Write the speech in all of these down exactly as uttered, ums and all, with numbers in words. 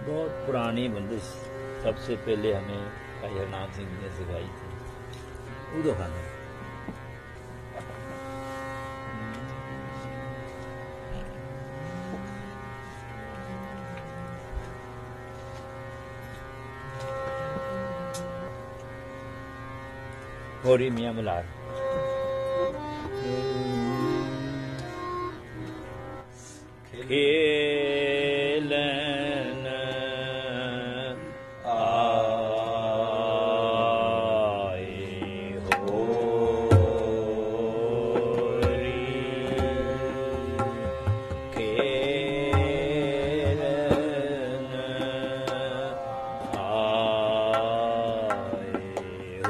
बहुत पुरानी बंदिश सबसे पहले हमें भाई हरनाम सिंह ने सिखाई थी। उदो खाना होरी मियाँ मलार खेलन आए होरी खेलन आए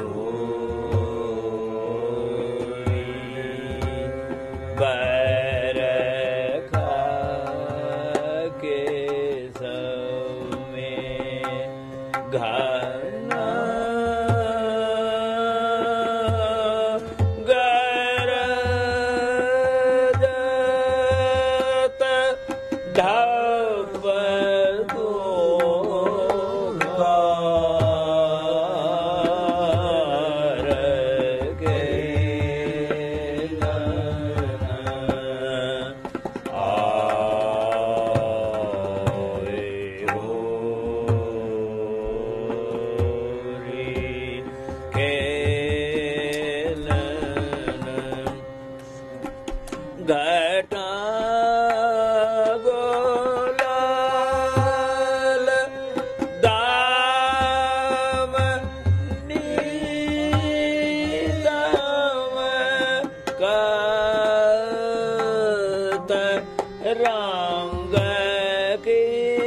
होरी बरखा के समय घना गरजत ढप दोगार खेलन आए होरी खेलन घटा गोलाल दाम नीलम कत रंग की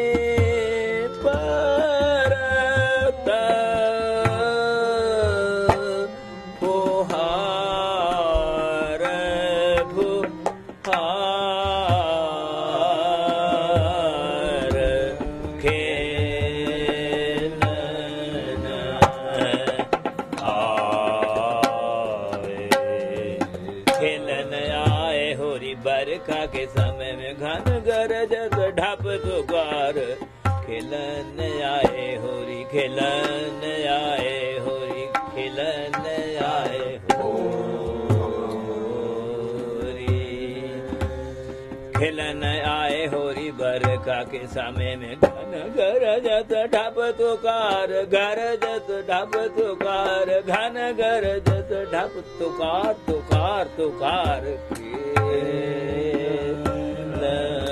परत फुहार फुहार खेलन आए खेलन आए होरी बरखा के समय में घन गरजत ढप दुगार खेलन आए होरी खेलन आए होरी खेलन आए होरी खेलन आए होरी बरखा के समय में घन गरजत ढप तुकार गरजत ढप तुकार घन गरजत ढप तुकार तुकार तुकार खेलन